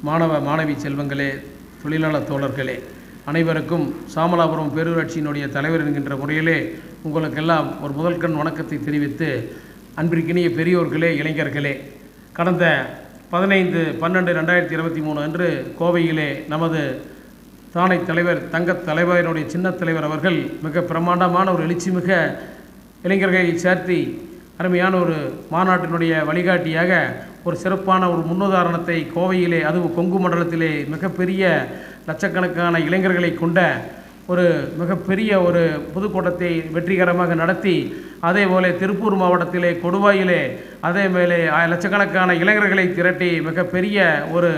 மாணவ மாணவி செல்வங்களே, தொழிலாளர் தோழர்களே, அனைவருக்கும் சாமலாபுரம் பேரூராட்சியினுடைய தலைவர் என்கின்ற முறையிலே உங்களுக்கெல்லாம் ஒரு முதல்கண் வணக்கத்தை தெரிவித்து, அன்பிற்கினிய பெரியோர்களே, இளைஞர்களே, கடந்த 15/12/2023 அன்று கோவையிலே நமது தானை தலைவர் தங்கத் தலைவரினுடைய சின்ன தலைவர் அவர்கள் மிக பிரமாண்டமான ஒரு எழுச்சிமிக இளைஞர்களை சேர்த்து அருமையான ஒரு மாநாட்டினுடைய வழிகாட்டியாக ஒரு சிறப்பான ஒரு முன்னுதாரணத்தை கோவையிலே, அதுவும் கொங்கு மண்டலத்திலே மிகப்பெரிய லட்சக்கணக்கான இளைஞர்களை கொண்ட ஒரு மிகப்பெரிய ஒரு பொதுக்கூட்டத்தை வெற்றிகரமாக நடத்தி, அதே போல திருப்பூர் மாவட்டத்திலே கொடுவாயிலே அதே மேலே லட்சக்கணக்கான இளைஞர்களை திரட்டி மிகப்பெரிய ஒரு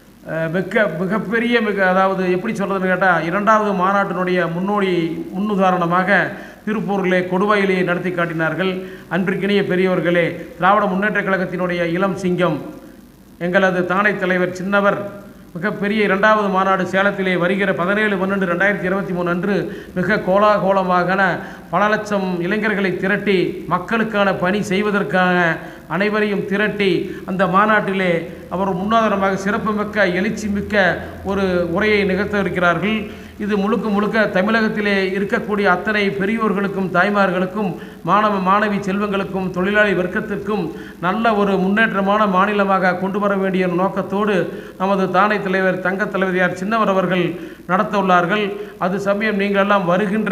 அதாவது எப்படி சொல்கிறதுன்னு கேட்டால், இரண்டாவது மாநாட்டினுடைய முன்னுதாரணமாக திருப்பூரிலே கொடுவாயிலே நடத்தி காட்டினார்கள். அன்பிற்கினிய பெரியவர்களே, திராவிட முன்னேற்றக் கழகத்தினுடைய இளம் சிங்கம் எங்களது தானை தலைவர் சின்னவர் மிகப்பெரிய இரண்டாவது மாநாடு சேலத்திலே வருகிற 17/12/2023 அன்று மிக கோலாகோலமாக பல லட்சம் இளைஞர்களை திரட்டி மக்களுக்கான பணி செய்வதற்கான அனைவரையும் திரட்டி அந்த மாநாட்டிலே அவர் முன்னுதாரணமாக சிறப்புமிக்க எழுச்சிமிக்க ஒரு உரையை நிகழ்த்தவிருக்கிறார்கள். இது முழுக்க தமிழகத்திலே இருக்கக்கூடிய அத்தனை பெரியோர்களுக்கும் தாய்மார்களுக்கும் மாணவ மாணவி செல்வங்களுக்கும் தொழிலாளி வர்க்கத்திற்கும் நல்ல ஒரு முன்னேற்றமான மாநிலமாக கொண்டு வர வேண்டிய நோக்கத்தோடு நமது தானை தலைவர் தங்கத் தலைவர் சின்னவர் அவர்கள் நடத்த உள்ளார்கள். அது சமயம் நீங்கள் எல்லாம் வருகின்ற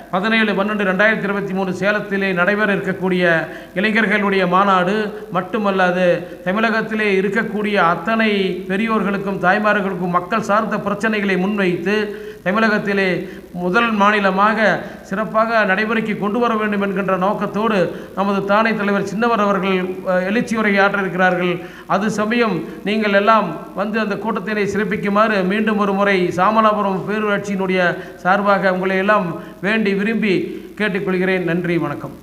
17/12/2023 சேலத்திலே நடைபெற இருக்கக்கூடிய இளைஞர்களுடைய மாநாடு மட்டுமல்லாது தமிழகத்திலே இருக்கக்கூடிய அத்தனை பெரியோர்களுக்கும் தாய்மார்களுக்கும் மக்கள் சார்ந்த பிரச்சனைகளை முன்வைத்து தமிழகத்திலே முதல் மாநிலமாக சிறப்பாக நடைமுறைக்கு கொண்டு வர வேண்டும் என்கின்ற நோக்கத்தோடு நமது தானை தலைவர் சின்னவர் அவர்கள் எழுச்சி உரை ஆற்ற இருக்கிறார்கள். அது சமயம் நீங்கள் எல்லாம் வந்து அந்த கூட்டத்தினை சிறப்பிக்குமாறு மீண்டும் ஒரு முறை சாமலாபுரம் பேரூராட்சியினுடைய சார்பாக உங்களை எல்லாம் வேண்டி விரும்பி கேட்டுக்கொள்கிறேன். நன்றி, வணக்கம்.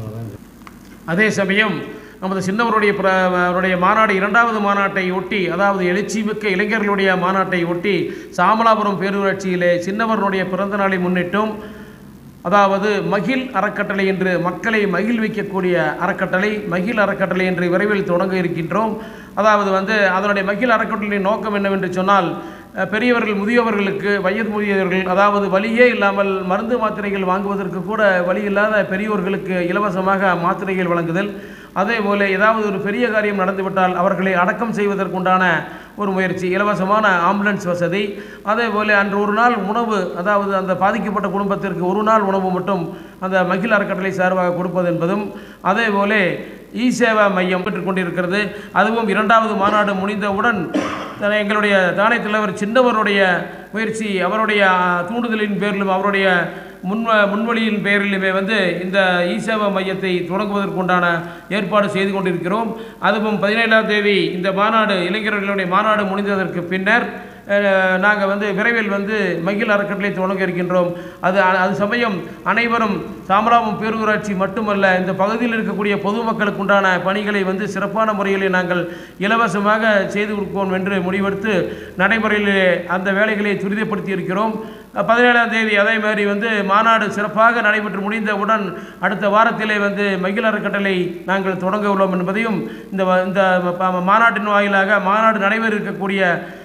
அதே சமயம் நமது சின்னவருடைய மாநாடு இரண்டாவது மாநாட்டை ஒட்டி, அதாவது எழுச்சிமிக்க இளைஞர்களுடைய மாநாட்டை ஒட்டி சாமலாபுரம் பேரூராட்சியிலே சின்னவருடைய பிறந்த நாளை முன்னிட்டும், அதாவது மகிழ் அறக்கட்டளை என்று மக்களை மகிழ்விக்கக்கூடிய அறக்கட்டளை மகிழ் அறக்கட்டளை என்று விரைவில் தொடங்க இருக்கின்றோம். அதாவது அதனுடைய மகிழ் அறக்கட்டளையின் நோக்கம் என்னவென்று சொன்னால், பெரியவர்கள் முதியவர்களுக்கு வயது முதியவர்கள், அதாவது வழியே இல்லாமல் மருந்து மாத்திரைகள் வாங்குவதற்கு கூட வழி இல்லாத பெரியோர்களுக்கு இலவசமாக மாத்திரைகள் வழங்குதல், அதே போல் ஏதாவது ஒரு பெரிய காரியம் நடந்துவிட்டால் அவர்களை அடக்கம் செய்வதற்குண்டான ஒரு முயற்சி, இலவசமான ஆம்புலன்ஸ் வசதி, அதே போல் அன்று ஒரு நாள் உணவு, அதாவது அந்த பாதிக்கப்பட்ட குடும்பத்திற்கு ஒரு நாள் உணவு மட்டும் அந்த மகிழ் அறக்கட்டளை சார்பாக கொடுப்பது என்பதும், அதே போல் இ-சேவா மையம் பெற்றுக்கொண்டிருக்கிறது. அதுவும் இரண்டாவது மாநாடு முடிந்தவுடன் எங்களுடைய தானை தலைவர் சின்னவருடைய முயற்சி, அவருடைய தூண்டுதலின் பேரிலும் அவருடைய முன்வழியின் பெயரிலுமே இந்த இ-சேவா மையத்தை தொடங்குவதற்குண்டான ஏற்பாடு செய்து கொண்டிருக்கிறோம். அதுவும் 17ஆம் தேதி இந்த மாநாடு இளைஞர்களுடைய மாநாடு முடிந்ததற்கு பின்னர் நாங்கள் விரைவில் மகிழ் அறக்கட்டளை தொடங்க இருக்கின்றோம். அது சமயம் அனைவரும் சாமலாபுரம் பேரூராட்சி மட்டுமல்ல, இந்த பகுதியில் இருக்கக்கூடிய பொதுமக்களுக்கு உண்டான பணிகளை சிறப்பான முறையில் நாங்கள் இலவசமாக செய்து கொடுப்போம் என்று முடிவெடுத்து நடைமுறையில் அந்த வேலைகளை துரிதப்படுத்தி இருக்கிறோம். 17ஆம் தேதி அதே மாதிரி மாநாடு சிறப்பாக நடைபெற்று முடிந்தவுடன் அடுத்த வாரத்திலே மகிழ் அறக்கட்டளை நாங்கள் தொடங்க உள்ளோம் என்பதையும், இந்த மாநாட்டின் வாயிலாக மாநாடு நடைபெற இருக்கக்கூடிய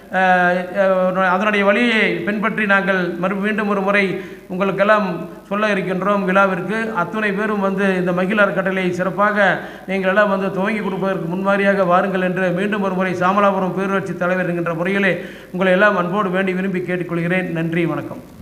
அதனுடைய வழியை பின்பற்றி நாங்கள் மீண்டும் ஒரு முறை உங்களுக்கெல்லாம் சொல்ல இருக்கின்றோம். விழாவிற்கு அத்துணை பேரும் இந்த மகிழ் அறக்கட்டளை சிறப்பாக நீங்கள் எல்லாம் துவங்கி கொடுப்பதற்கு முன்மாதிரியாக வாருங்கள் என்று மீண்டும் ஒரு முறை சாமலாபுரம் பேரூராட்சி தலைவர் என்கின்ற முறையிலே உங்களை எல்லாம் அன்போடு வேண்டி விரும்பி கேட்டுக்கொள்கிறேன். நன்றி, வணக்கம்.